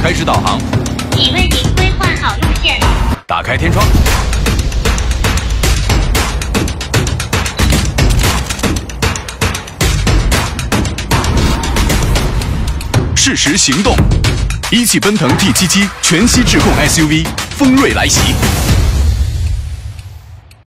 开始导航， 已为您规划好路线。 打开天窗。适时行动，一汽奔腾 T77全息智控 SUV 锋锐来袭。